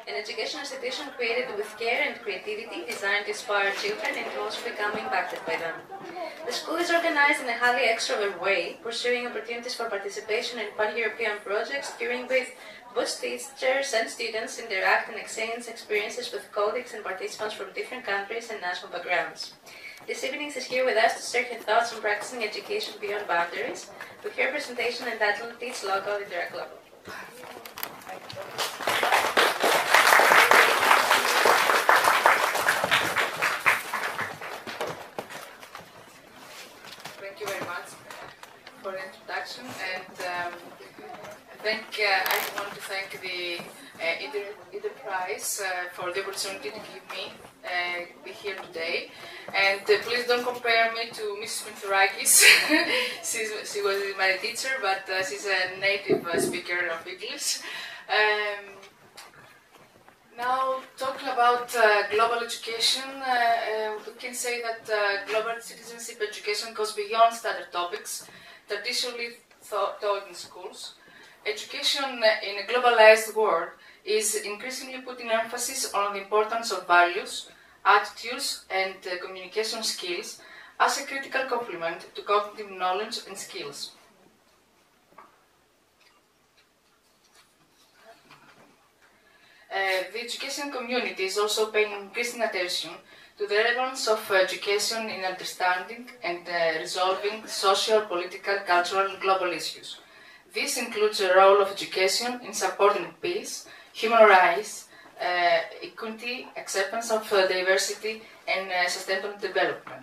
an educational institution created with care and creativity, designed to inspire children and to also become impacted by them. The school is organized in a highly extrovert way, pursuing opportunities for participation in pan-European projects during which both teachers and students interact and exchange experiences with colleagues and participants from different countries and national backgrounds. This evening is here with us to share her thoughts on practicing education beyond boundaries, with her presentation entitled Teach Local, Interact Global. Thank you very much for the introduction, and I want to thank the Enterprise for the opportunity to give me be here today. And please don't compare me to Mrs. Mithrakis. She was my teacher, but she's a native speaker of English. Now, talking about global education, we can say that global citizenship education goes beyond standard topics traditionally taught in schools. Education in a globalized world is increasingly putting emphasis on the importance of values, attitudes, and communication skills as a critical complement to cognitive knowledge and skills. The education community is also paying increasing attention to the relevance of education in understanding and resolving social, political, cultural, and global issues. This includes the role of education in supporting peace, human rights, equity, acceptance of diversity, and sustainable development.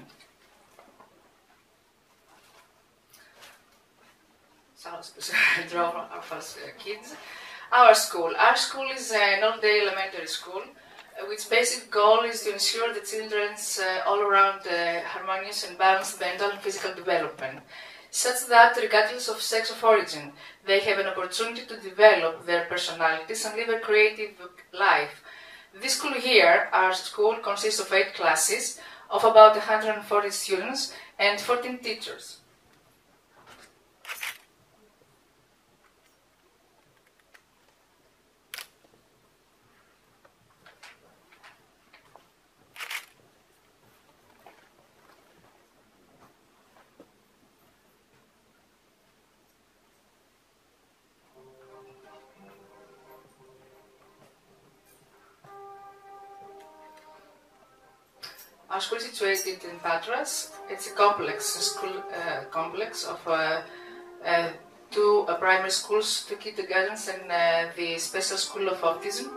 So, draw of us kids. Our school is an all-day elementary school, which basic goal is to ensure the children's all-around harmonious and balanced mental and physical development, such that regardless of sex of origin, they have an opportunity to develop their personalities and live a creative life. This school year, our school consists of 8 classes of about 140 students and 14 teachers. Our school is situated in Patras. It's a school complex of 2 primary schools, 2 kindergartens, and the special school of autism.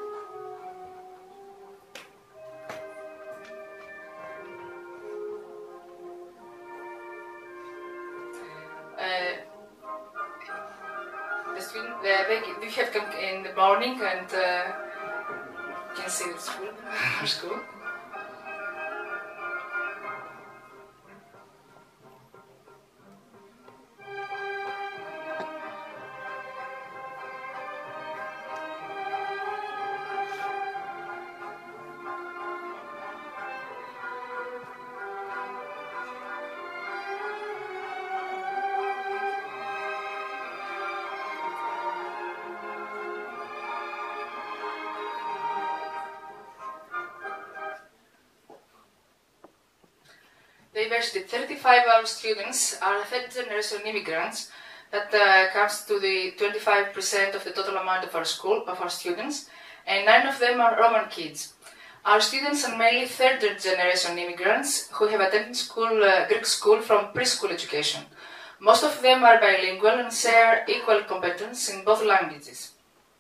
We have come in the morning, and you can see the school, our school. Diversity. 35 of our students are third-generation immigrants. That comes to the 25% of the total amount of our school, of our students, and 9 of them are Roman kids. Our students are mainly third-generation immigrants who have attended Greek school from preschool education. Most of them are bilingual and share equal competence in both languages.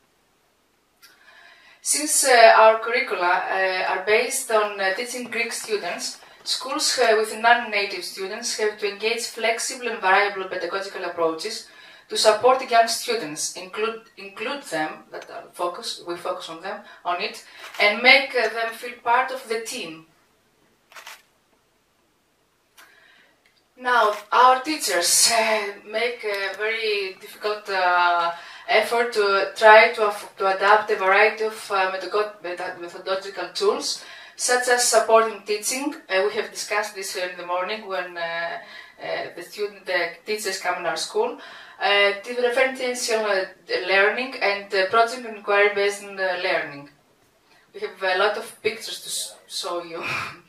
Since our curricula are based on teaching Greek students, schools with non-native students have to engage flexible and variable pedagogical approaches to support young students, include them, we focus on it, and make them feel part of the team. Now, our teachers make a very difficult effort to try to adapt a variety of methodological tools, such as supporting teaching. We have discussed this in the morning when the teachers come in our school. Referential learning and project and inquiry-based learning. We have a lot of pictures to show you.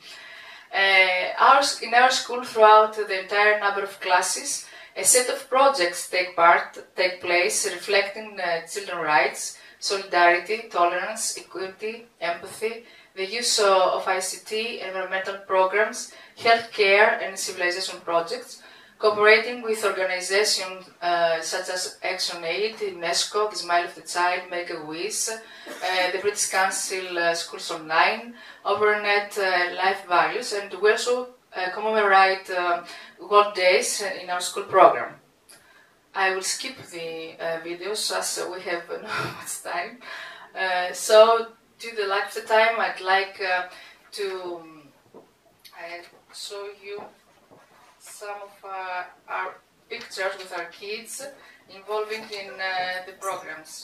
In our school, throughout the entire number of classes, a set of projects take place, reflecting children's rights, solidarity, tolerance, equity, empathy, the use of ICT, environmental programs, healthcare and civilization projects, cooperating with organizations such as ActionAid, UNESCO, the Smile of the Child, Make-A-Wish, the British Council Schools Online, Overnet Life Values, and we also commemorate World Days in our school program. I will skip the videos as we have not much time. So, due to the lack of the time, I'd like to show you some of our pictures with our kids involving in the programs.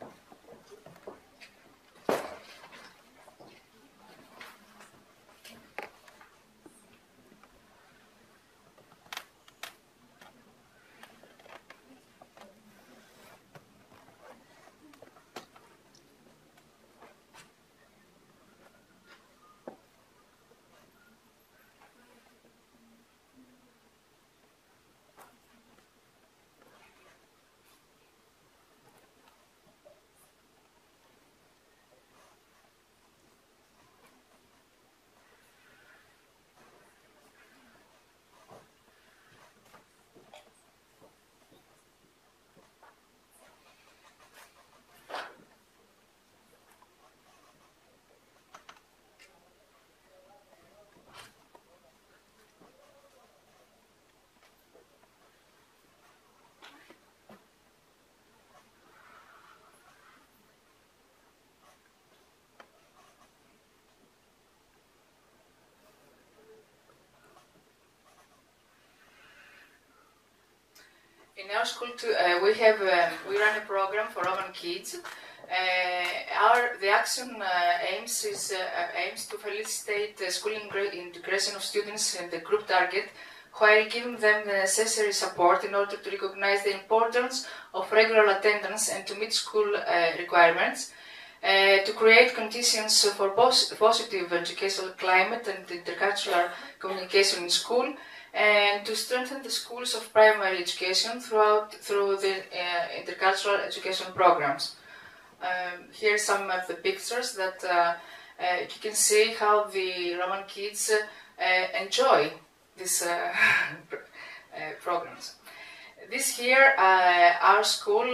In our school, too, we run a program for Roman kids. The action aims to facilitate school integration of students in the group target, while giving them the necessary support in order to recognize the importance of regular attendance and to meet school requirements, to create conditions for positive educational climate and intercultural communication in school, and to strengthen the schools of primary education through the intercultural education programs. Here are some of the pictures that you can see how the Roman kids enjoy these programs. This here, our school,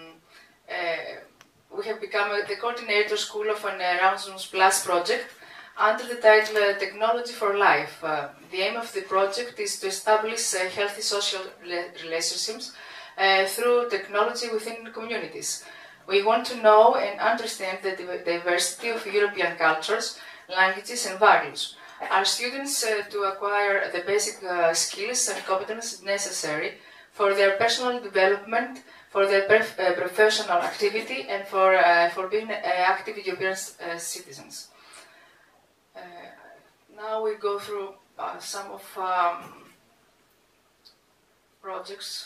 we have become the coordinator school of an Erasmus Plus project under the title Technology for Life. The aim of the project is to establish healthy social relationships through technology within communities. We want to know and understand the diversity of European cultures, languages and values. Our students to acquire the basic skills and competences necessary for their personal development, for their professional activity, and for being active European citizens. Now we go through some of projects.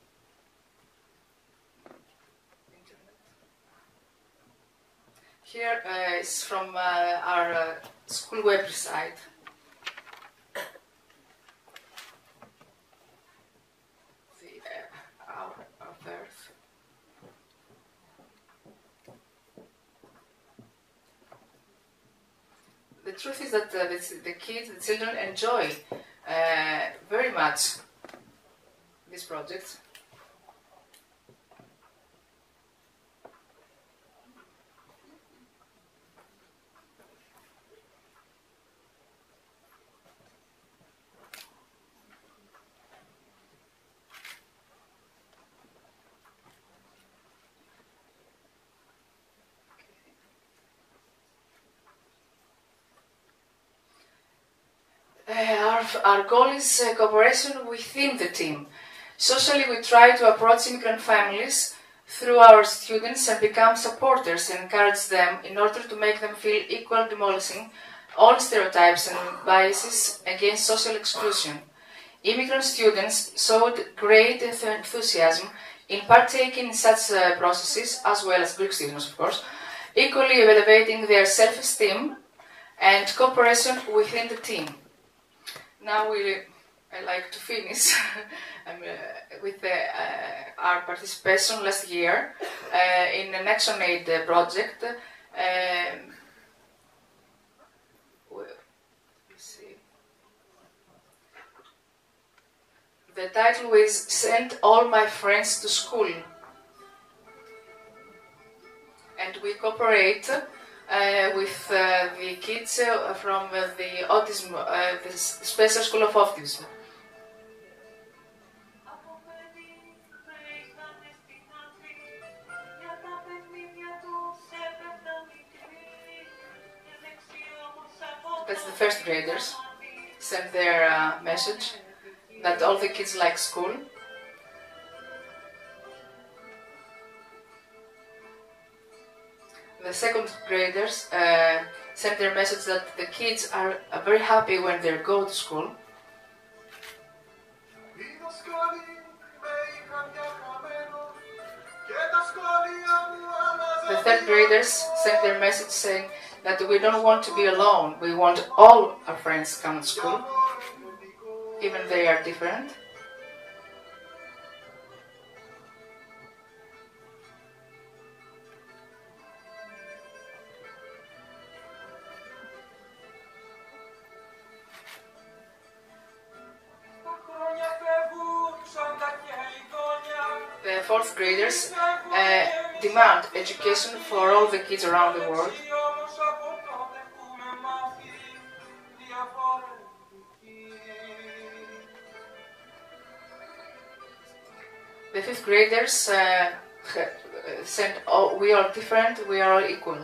Here is from our school website. Our birth. The truth is that the kids, the children enjoy very much these projects. Our goal is cooperation within the team. Socially, we try to approach immigrant families through our students and become supporters and encourage them in order to make them feel equal, demolishing all stereotypes and biases against social exclusion. Immigrant students showed great enthusiasm in partaking in such processes, as well as Greek students, of course, equally elevating their self-esteem and cooperation within the team. Now I like to finish with our participation last year in an Action Aid project. The title was "Send All My Friends to School." And we cooperate with the kids from the autism, the Special School of Autism. That's the first graders send their message that all the kids like school. The second graders send their message that the kids are very happy when they go to school. The third graders send their message saying that we don't want to be alone, we want all our friends to come to school, even they are different. The fourth graders demand education for all the kids around the world. The fifth graders send, oh, we are different, we are all equal.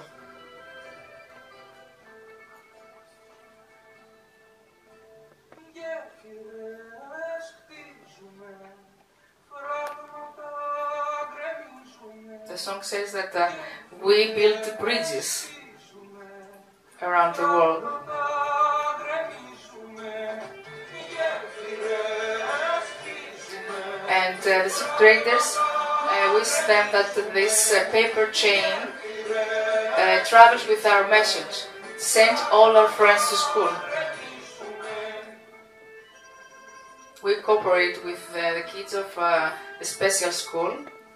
The song says that we build bridges around the world. And the sixth graders wish them that this paper chain travels with our message. Send all our friends to school. We cooperate with the kids of the special school.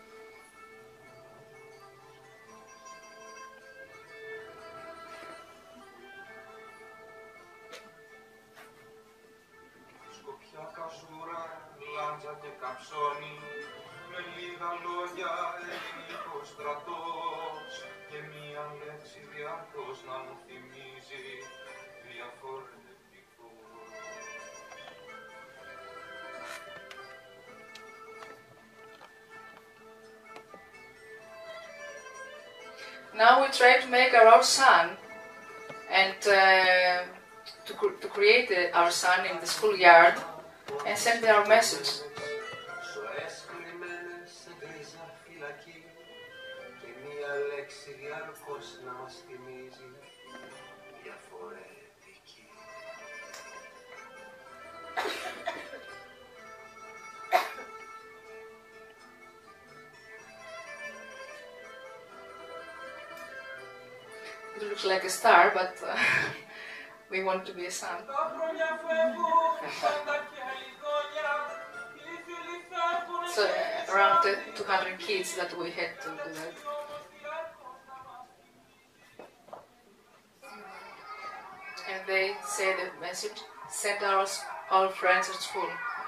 Now we try to make our own sun and to create our sun in the schoolyard and send our message. It looks like a star, but we want to be a sun. So around 200 kids that we had to do that. And they say the message, send all friends at school.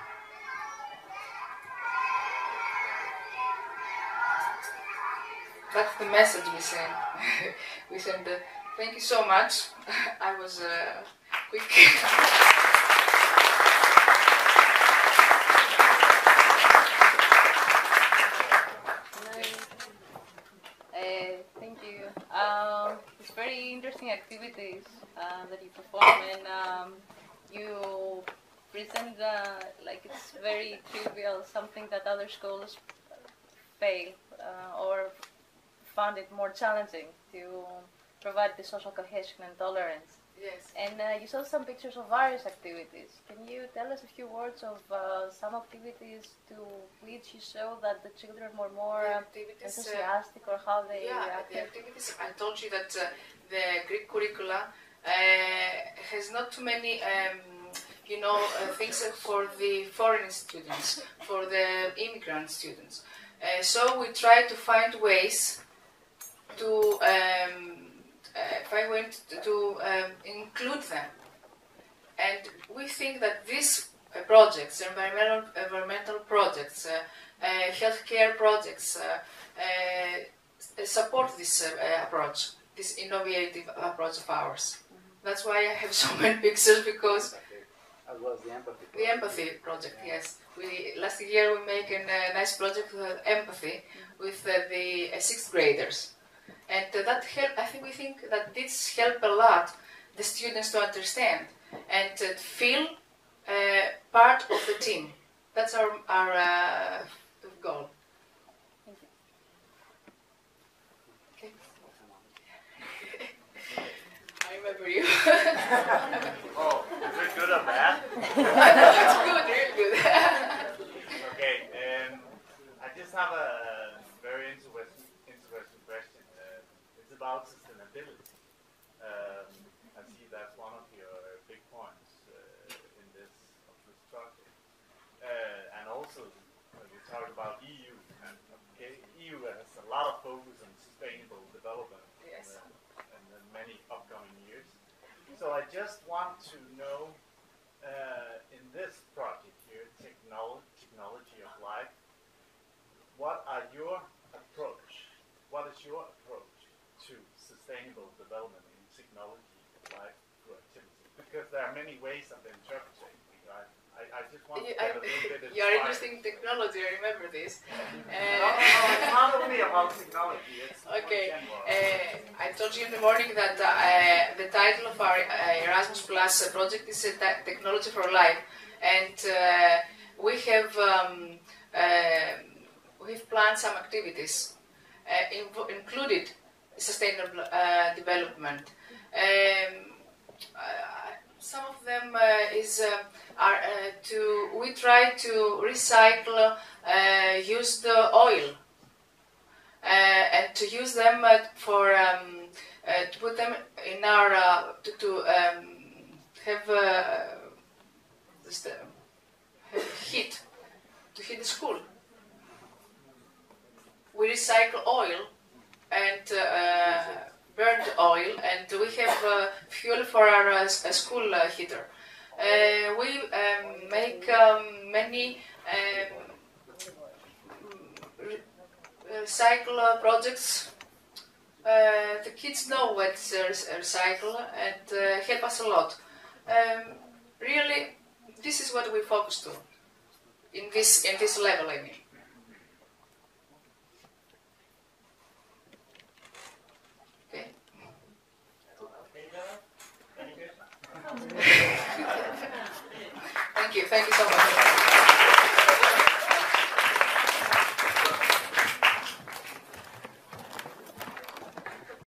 That's the message we send. We send thank you so much. I was quick. Thank you. It's very interesting activities that you perform, and you present like it's very trivial, something that other schools fail or found it more challenging to provide the social cohesion and tolerance. Yes. And you saw some pictures of various activities. Can you tell us a few words of some activities to which you saw that the children were more enthusiastic, or how they reacted? The activities, I told you that the Greek curricula has not too many things for the foreign students, for the immigrant students. So we try to find ways to include them. And we think that these projects, environmental projects, healthcare projects, support this approach, this innovative approach of ours. That's why I have so many pictures, because as well as the empathy project. The empathy project, yes. Last year we made a nice project with empathy with the 6th graders. And that helped, we think that this helped a lot the students to understand and to feel part of the team. That's our goal. Okay. I remember you. Oh, is it good or bad? It's good, really good. Okay, I just have a very interesting question. It's about sustainability. I see that's one of your big points in this project. And also, you talk about EU, and EU has a lot of focus on sustainable development. Yes. In the many upcoming years. So I just want to know, in this project here, technology of life, what is your approach to sustainable development in technology of life through activity? Because there are many ways of interpreting it, right? I just want to get a little bit You are interested in technology, I remember this. No, it's not only about technology, it's okay. general. I told you in the morning that the title of our Erasmus Plus project is Technology for Life, and we've planned some activities, included sustainable development. Some of them we try to recycle used oil and to use them to put them in our have heat to heat the school. We recycle oil and burnt oil, and we have fuel for our school heater. We make many recycle projects. The kids know what's recycle and help us a lot. Really, this is what we focus to in this level, I mean. Okay. Thank you so much.